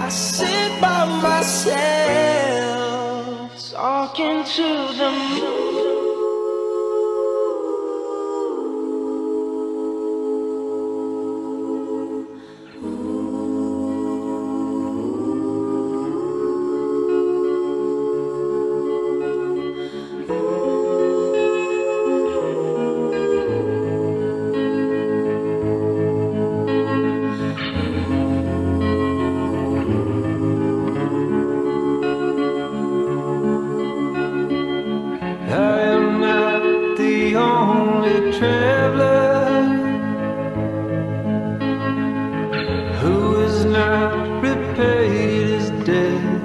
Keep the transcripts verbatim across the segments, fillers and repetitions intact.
sit by myself, talking to the moon. Traveler who is not repaid his debt.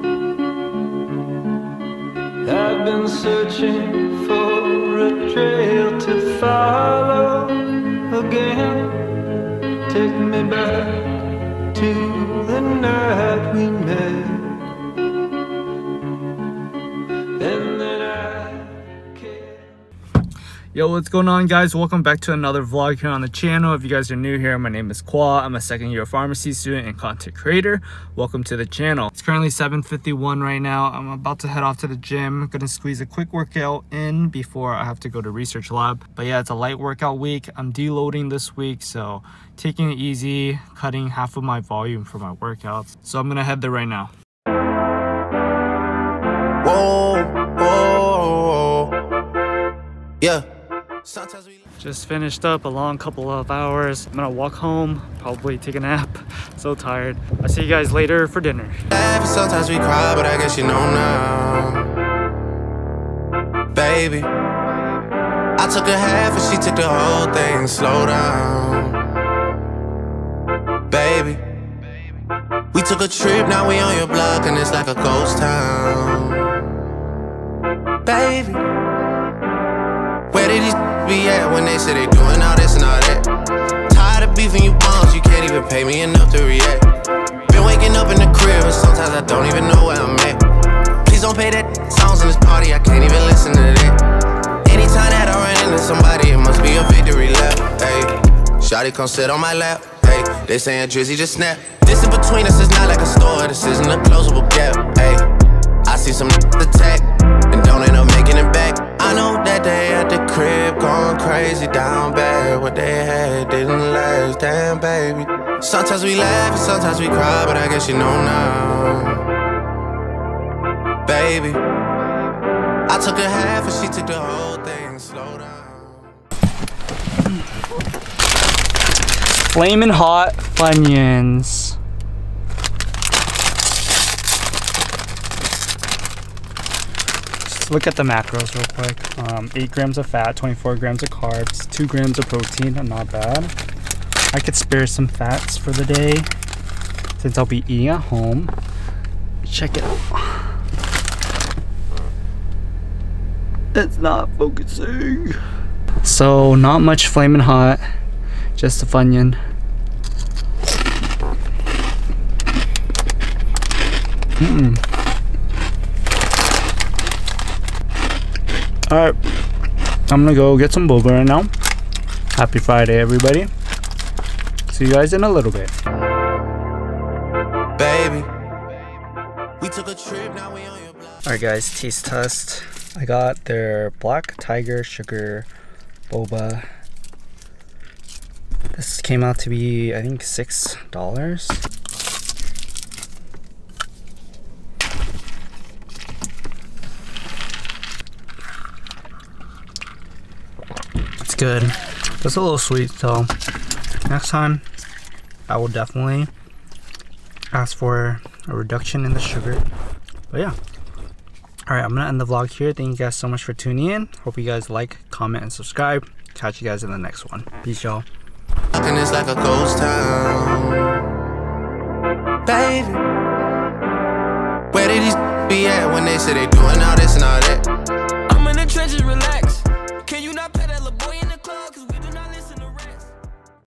I've been searching for a trail to follow again. Take me back to the night we met. Yo, what's going on, guys? Welcome back to another vlog here on the channel. If you guys are new here, my name is Kwa. I'm a second year pharmacy student and content creator. Welcome to the channel. It's currently seven fifty-one right now. I'm about to head off to the gym. I'm gonna squeeze a quick workout in before I have to go to research lab. But yeah, it's a light workout week. I'm deloading this week, so taking it easy, cutting half of my volume for my workouts. So I'm gonna head there right now. Whoa, whoa, yeah. Just finished up a long couple of hours. I'm gonna walk home, probably take a nap. So tired. I'll see you guys later for dinner. Sometimes we cry, but I guess you know now. Baby, I took a half and she took the whole thing. Slow down. Baby, we took a trip, now we on your block and it's like a ghost town. Baby, where did these be at when they say they doing all this and all that? Tired of beefing you bums, you can't even pay me enough to react. Been waking up in the crib and sometimes I don't even know where I'm at. Please don't pay that songs in this party, I can't even listen to that. Anytime that I run into somebody, it must be a victory lap. Hey, shawty come sit on my lap. Hey, they saying Drizzy just snap. This in between us is not like a store, this isn't a closable gap. Hey, I see some attack and don't end up making it back. I know that they at the crib going crazy down bad. What they had didn't last, damn baby. Sometimes we laugh and sometimes we cry, but I guess you know now. Baby, I took a half and she took the whole thing. Slow down. Flamin' hot Funyuns. Look at the macros real quick. Um, eight grams of fat, twenty-four grams of carbs, two grams of protein, not bad. I could spare some fats for the day since I'll be eating at home. Check it out. It's not focusing. So not much flaming hot, just a Funyun. Mm-mm. Alright, I'm gonna go get some boba right now. Happy Friday, everybody. See you guys in a little bit. Baby, we took a trip, now we on your block. Alright guys, taste test. I got their Black Tiger Sugar Boba. This came out to be, I think, six dollars. Good. It's a little sweet, so next time I will definitely ask for a reduction in the sugar. But yeah. Alright, I'm gonna end the vlog here. Thank you guys so much for tuning in. Hope you guys like, comment, and subscribe. Catch you guys in the next one. Peace, y'all. It's like a ghost town. Baby, where did these be at when they say they doing all this and all that? I'm in the trenches, relax. Can you not pet that little boy in the club? 'Cause we